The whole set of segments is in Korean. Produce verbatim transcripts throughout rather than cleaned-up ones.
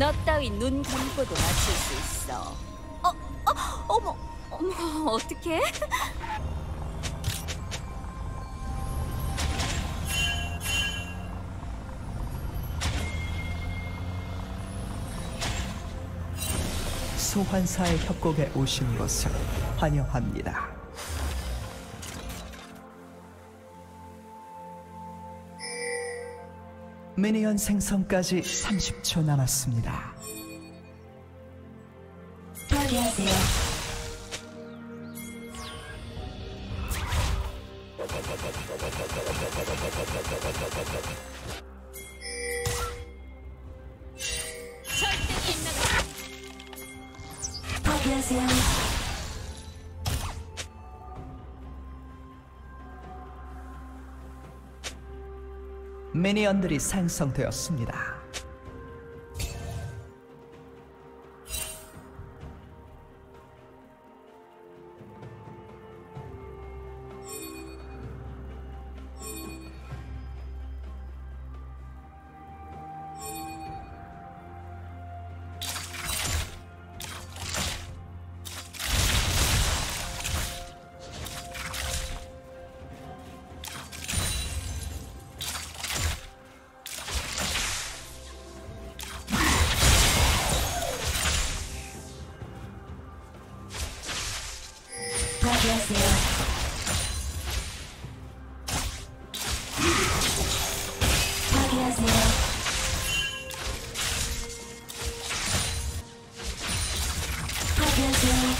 너 따위 눈 감고도 맞출 수 있어. 어, 어, 어머, 어머, 어떡해? 소환사의 협곡에 오신 것을 환영합니다. 미니언 생성까지 삼십 초 남았습니다. 처리하세요. 절대 빗나가. 처리하세요. 미니언들이 생성되었습니다. 처리하세요. 처리하세요. 처리하세요.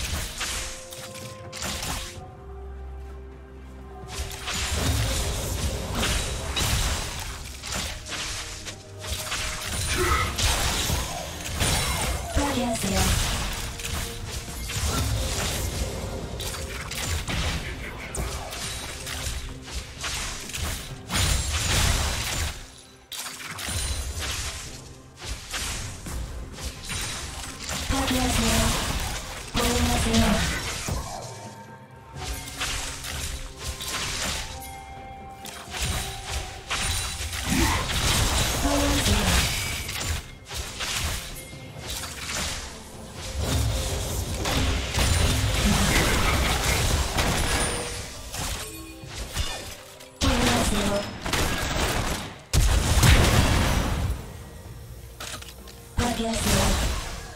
처리하세요. 처리하세요. 보호하세요. 보호하세요. 보호하세요. 처리하세요.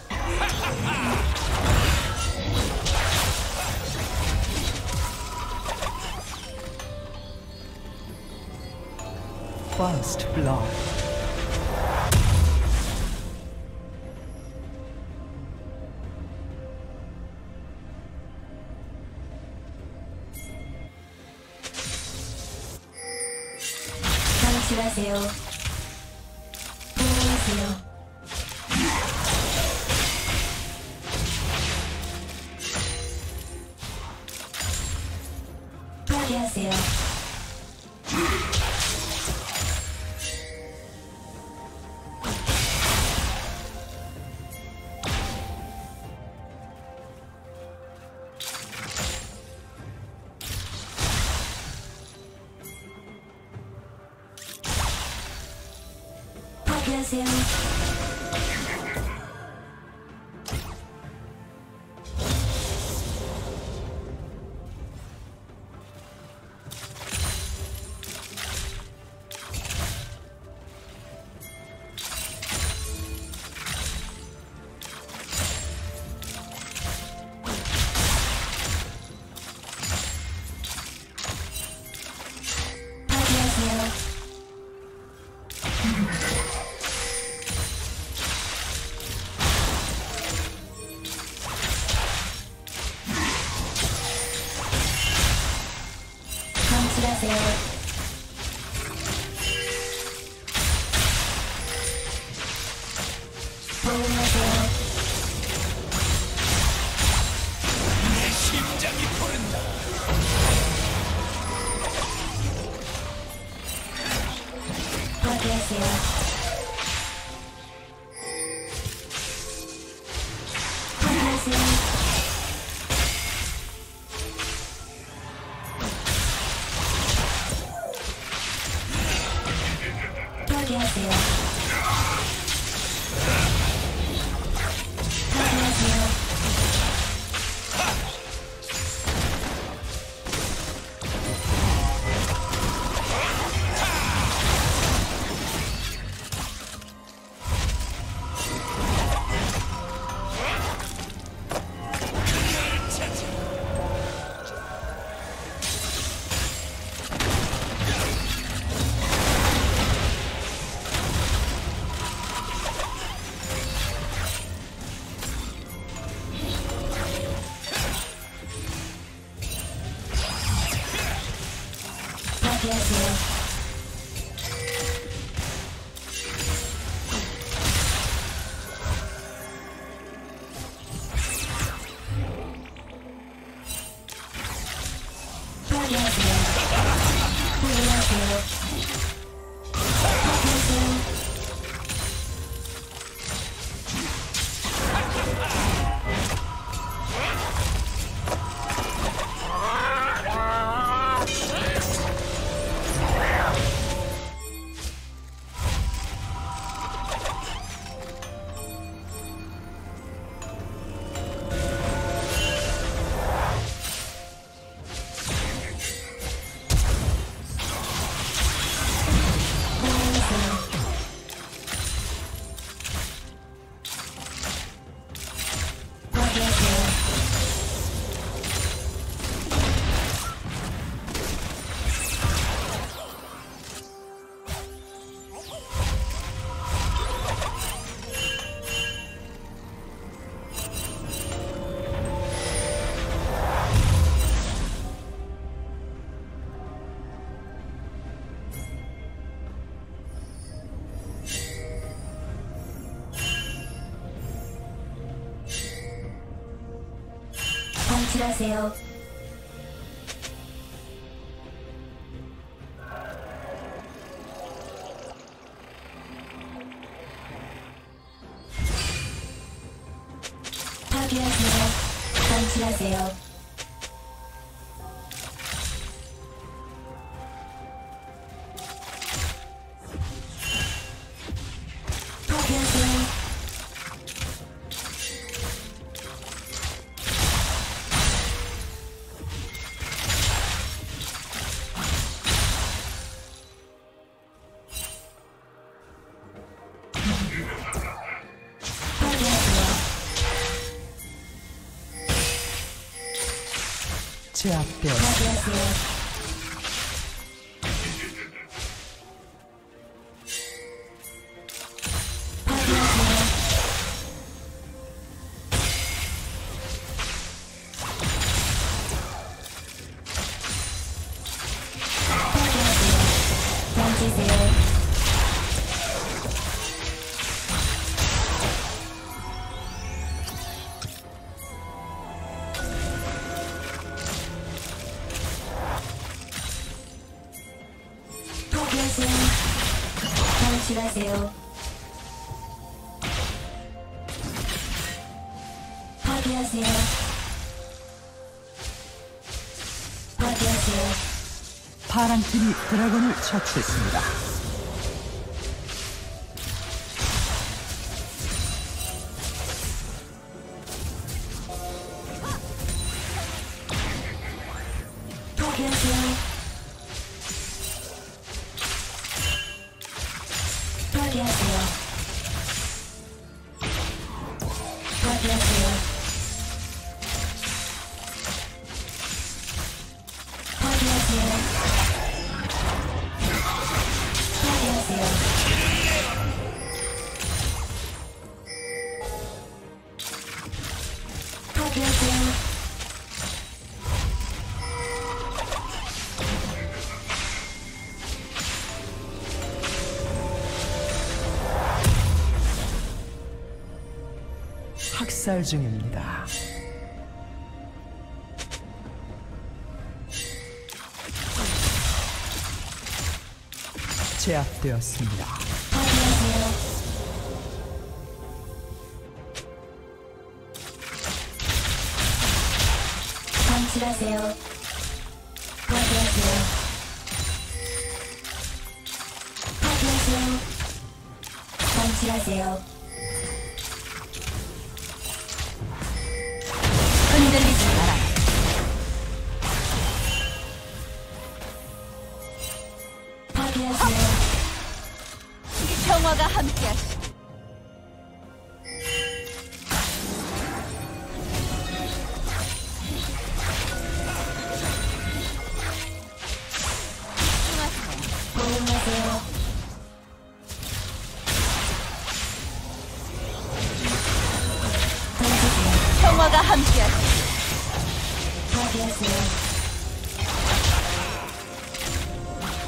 First blood. 방출하세요. 보호하세요. 처리하세요. 처리하세요. 처리하세요. 방출하세요. 보호하세요. 내 심장이 부른다. 처리하세요. 처리하세요. 처리하세요. 파괴하세요. 파괴하세요. 파괴하세요. 파괴하세요. 방출하세요. 파괴하세요. 방출하세요. 파괴하세요. 제압되었습니다. 파괴하세요. 파괴하세요. 파괴하세요. 던지세요. 파괴하세요. 방출하세요. 파괴하세요. 파괴하세요. 파랑팀이 드래곤을 처치했습니다. 파괴하세요. 파괴하세요. 파괴하세요. 파괴하세요. 파괴하세요. 파괴하세요. 학살 중입니다. 제압되었습니다. 파괴하세요. 방출하세요. 파괴하세요. 파괴하세요. 방출하세요. 흔들리지 마라. 파괴하세요. 평화가 함께하시. 고용하세요. 던지세요. 평화가 함께하시. 파괴하세요.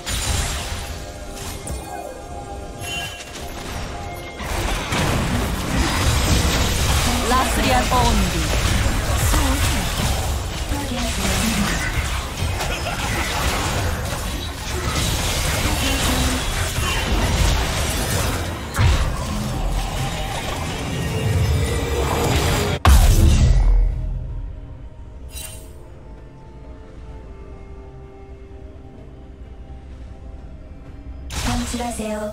방출하세요.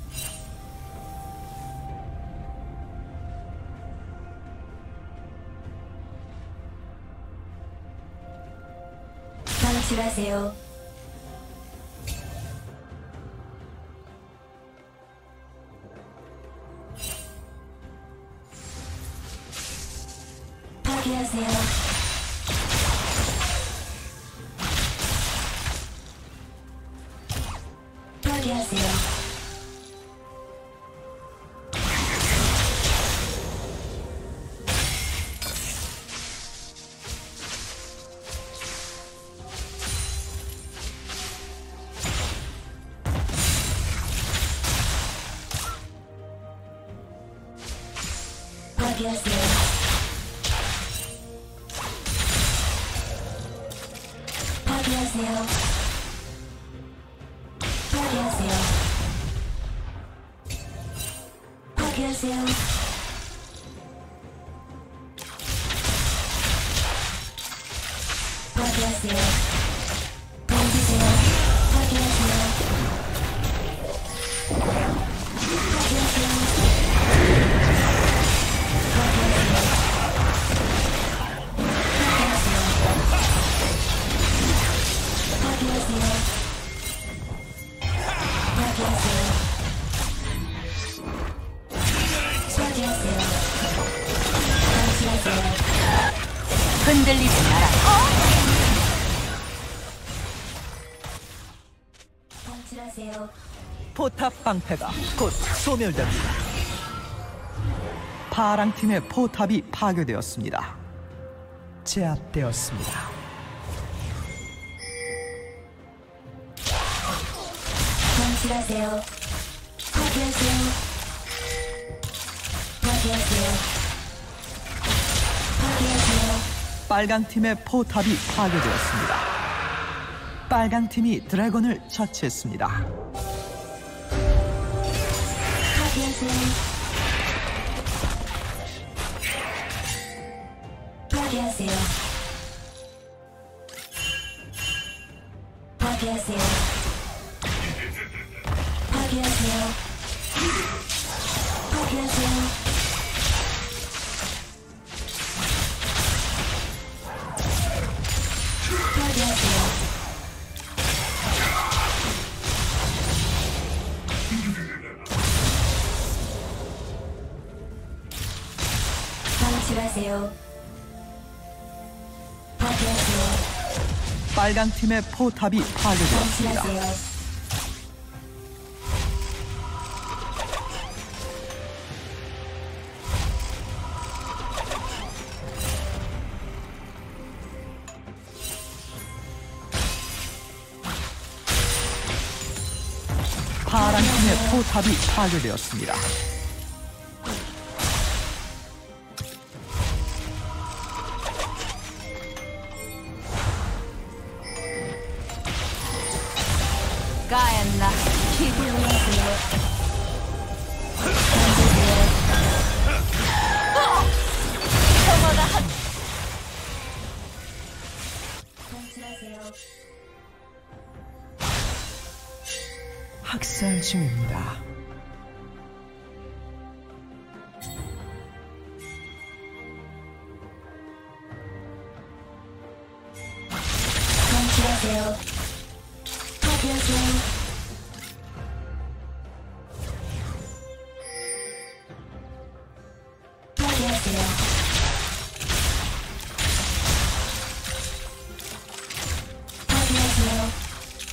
방출하세요. 파괴하세요. 파괴하세요. 파괴하세요. 파괴하세요. 파괴하세요. 파괴하세요. 파괴하세요. 던지세요. 파괴하세요. 흔들리지 마라. 방출하세요. 포탑 방패가 곧 소멸됩니다. 파랑 팀의 포탑이 파괴되었습니다. 제압되었습니다. 방출하세요. 파괴하세요. 파괴하세요. 파괴하세요. 빨강 팀의 포탑이 파괴되었습니다. 빨강 팀이 드래곤을 처치했습니다. 파괴하세요. 파괴하세요. 파괴하세요. 파괴하세요. 파괴하세요. 파괴하세요. 방출하세요. 파괴하세요. 빨강 팀의 포탑이 파괴되었습니다. 방출하세요. 파랑 팀의 포탑이 파괴되었습니다. 까였나? 파괴하세요. 평화가 한 방출하세요. 학살 중입니다. 방출하세요. 파괴하세요. 파괴하세요. 파괴하세요.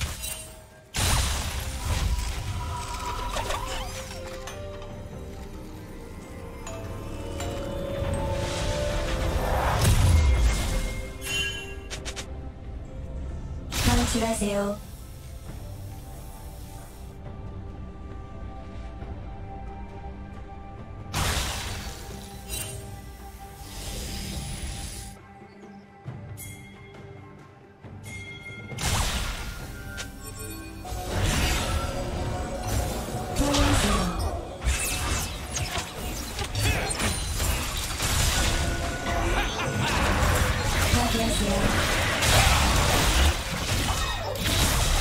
방출하세요. 파괴하세요.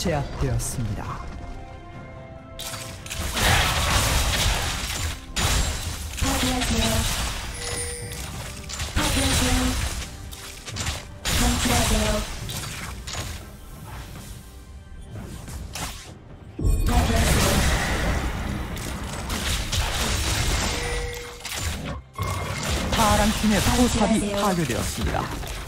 제압되었습니다. 파괴하세요. 파괴하세요. 방출하세요. 파괴하세요. 파란 팀의 포탑이 파괴되었습니다.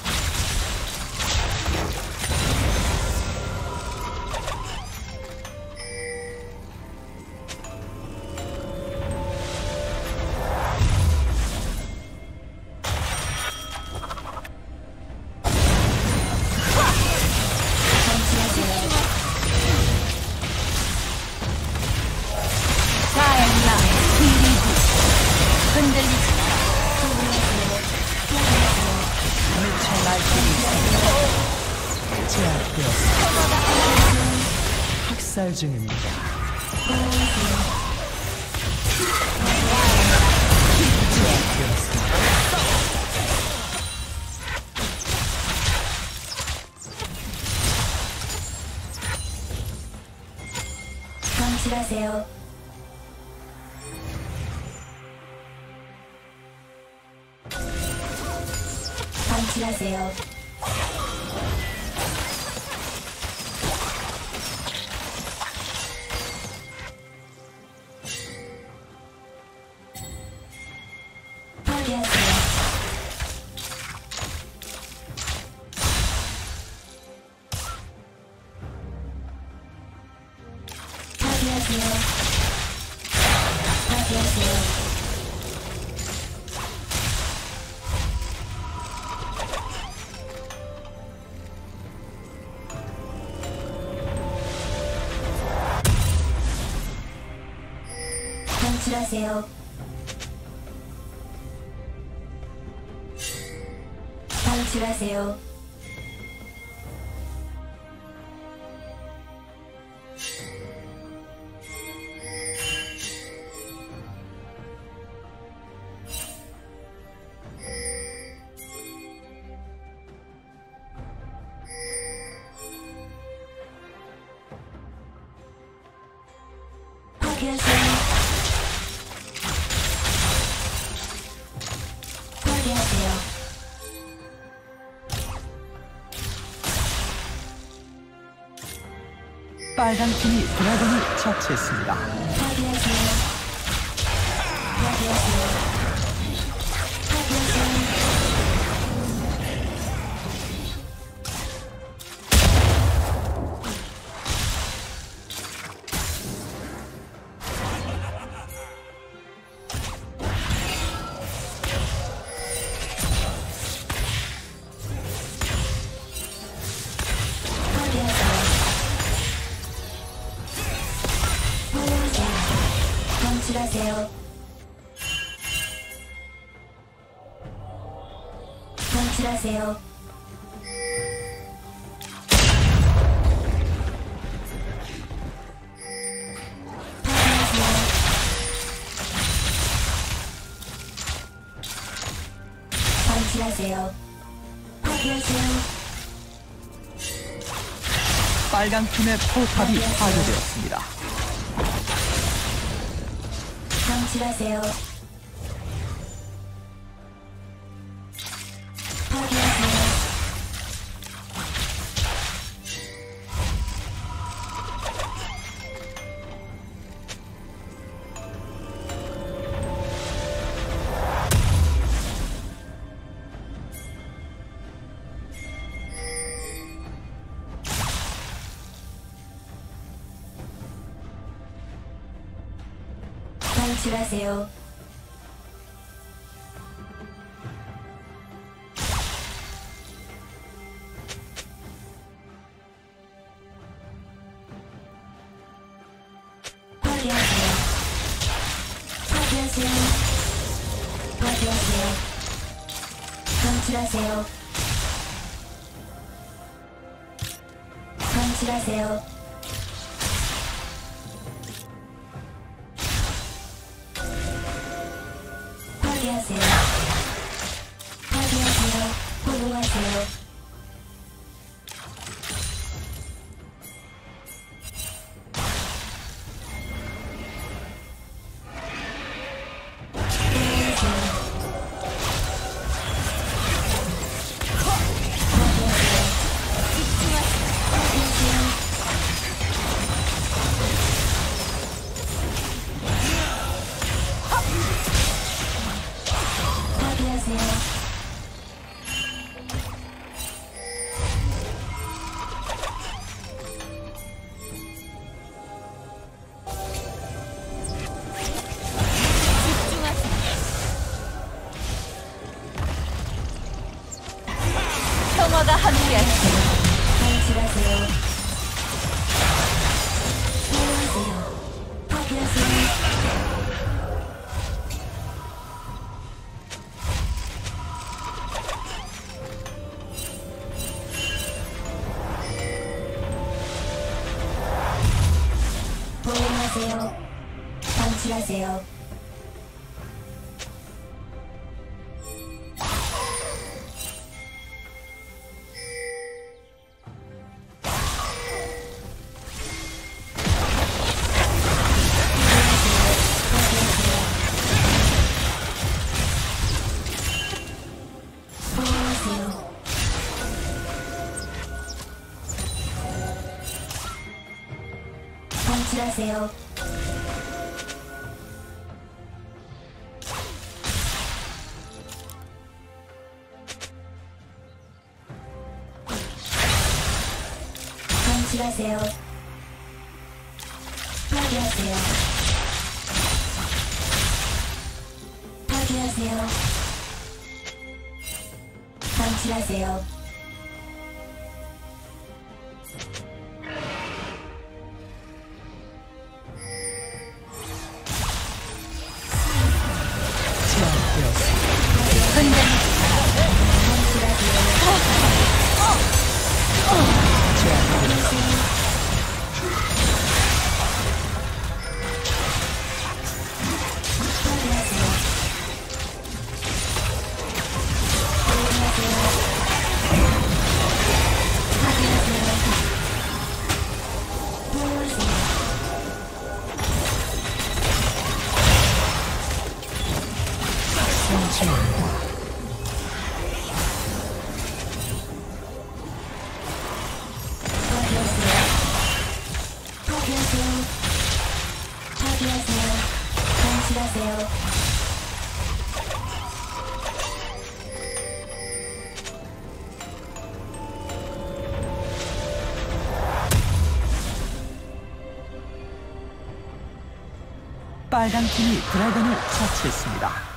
자엘라 히리디 흔들리지 마라. 미쳐 날뛰고 있습니다. 제압되었습니다. 학살 중입니다. 제압되었습니다. 방출하세요. 방출하세요. 파괴하세요. 파괴하세요. 파괴하세요. 방출하세요. 방출하세요. 파괴하세요. 파괴하세요. 빨간 팀이 드래곤을 처치했습니다. 파괴하세요. 파괴하세요. 파괴하세요. 방출하세요. 방출하세요. 방출하세요. 파괴하세요. 빨간 팀의 포탑이 파괴되었습니다. 방출하세요. 파괴하세요. 방출하세요. 파괴하세요. 파괴하세요. 파괴하세요. 방출하세요. 방출하세요. 파괴하세요. 파괴하세요. 보호하세요. 평화가 함께하시길. 탈출하세요. 보호하세요. 파괴하세요. 보호하세요. 방출하세요. 보호하세요. 방출하세요. 방출하세요. 파괴하세요. 파괴하세요. 방출하세요. 파괴하세요. 파괴하세요. 방출하세요. 빨간 팀이 드래곤을 처치했습니다.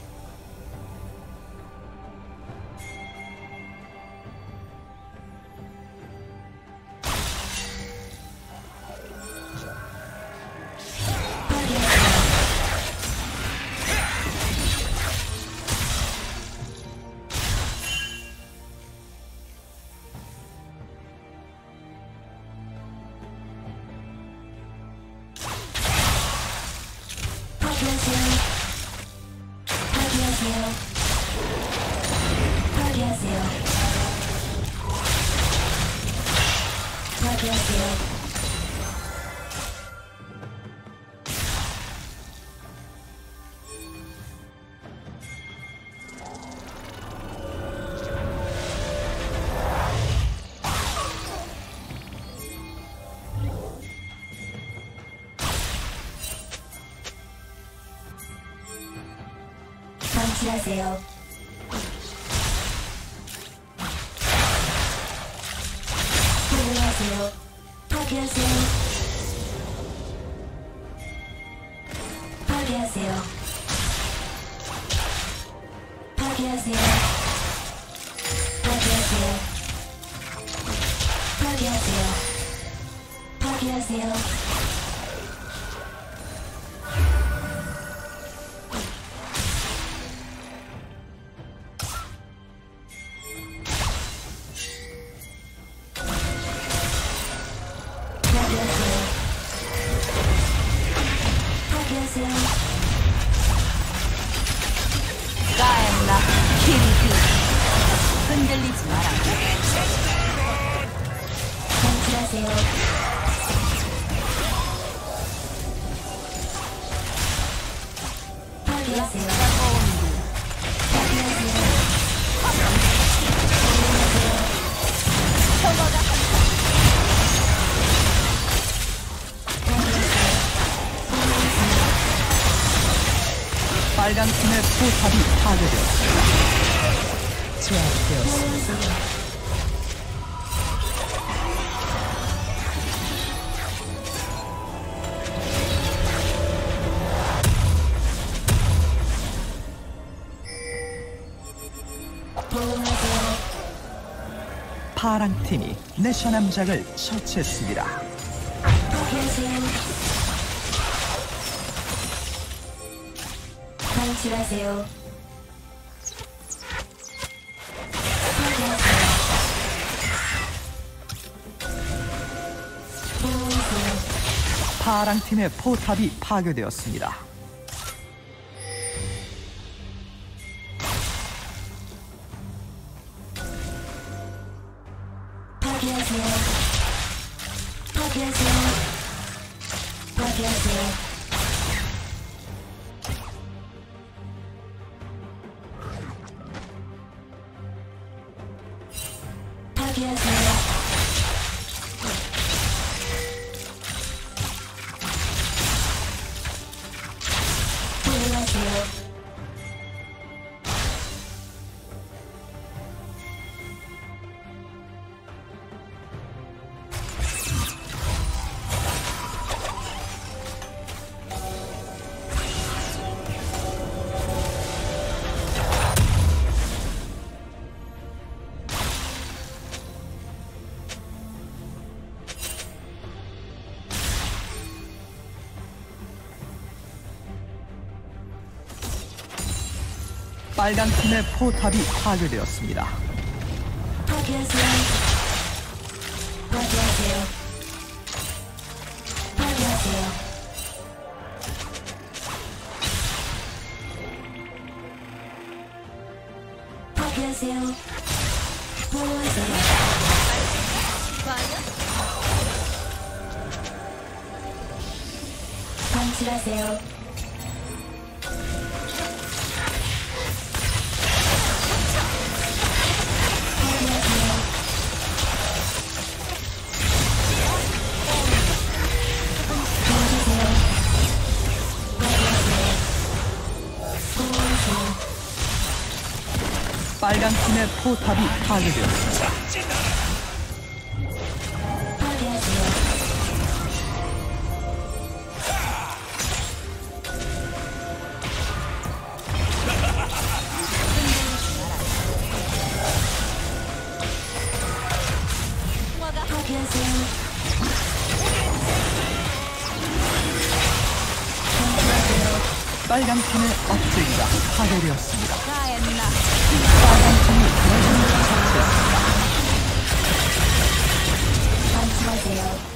파괴하세요. 파괴하세요. 파괴하세요. 방출하세요. 보호하세요. 파괴하세요. 파괴하세요. 파괴하세요. 파괴하세요. 파괴하세요. 파괴하세요. 까엔나 키리디 흔들리지 마라. 방출하세요. 파괴하세요. 파괴하세요. 평화가 빨간 팀의 포탑이 파괴되었습니다. 제압되었습니다. 보호하세요. 파랑팀이 내셔 남작을 처치했습니다. 파괴하세요. 방출하세요. 파괴하세요. 보호하세요. 파랑팀의 포탑이 파괴되었습니다. 파괴하세요. 파괴하세요. 파괴하세요. 파괴하세요. 보호하세요. 빨간팀의 포탑이 파괴되었습니다. 파괴하세요. 파괴하세요. 파괴하세요. 파괴하세요. 보호하세요. 과연 방출하세요. 빨간팀의 포탑이 파괴되었습니다. 파괴하세요. 파괴하세요. 빨간팀의 억제기가 파괴되었습니다. 가엔나 빨간팀이 여전히 처치했습니다. 방출하세요.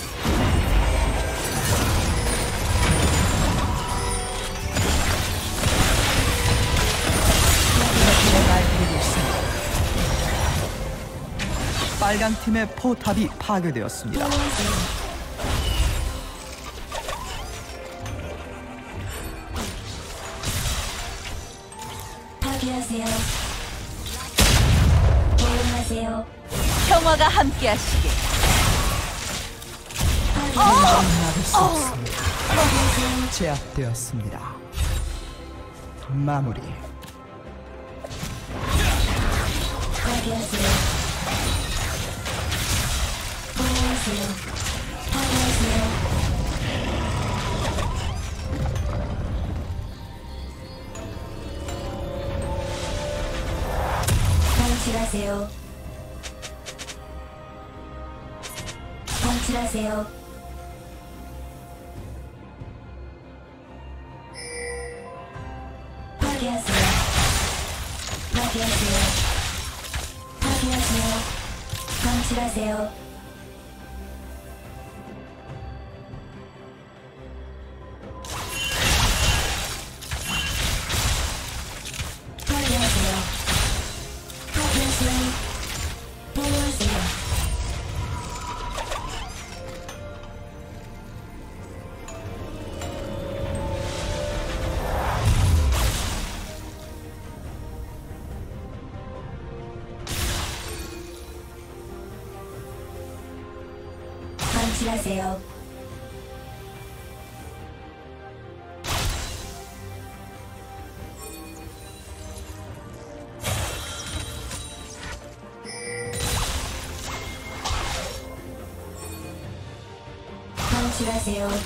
빨간팀의 포탑이 파괴되었습니다. 보호하세요. 파괴하세요. 보호하세요. 평화가 함께하시길. 막을 수 없습니다. 파괴하세요. 제압되었습니다. 마무리. 파괴하세요. 보호하세요. 파괴하세요. 방출하세요. 방출하세요. 파괴하세요. 파괴하세요. 파괴하세요. 방출하세요. 파괴하세요. 파괴하세요. 보호하세요. 방출하세요. 방출하세요.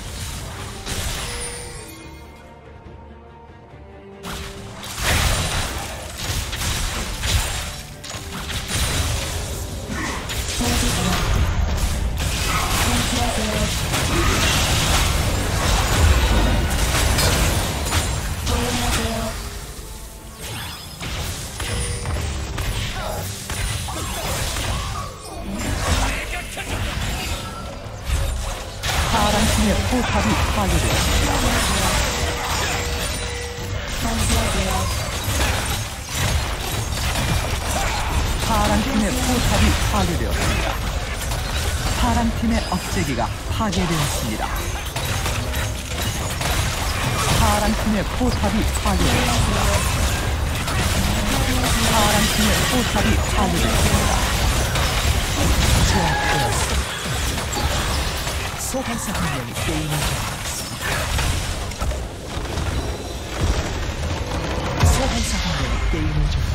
팀의 포탑이 파괴되었습니다. 방출하세요. 파란 팀의 포탑이 파괴되었습니다. 파란 팀의 억제기가 파괴되었습니다. 파란 팀의 포탑이 파괴되었습니다. 파란 팀의 포탑이 파괴되었습니다. 제압되었습니다. 소환사 한 명이 게임을 종료했습니다. 소환사 한 명이 게임을 종료했습니다.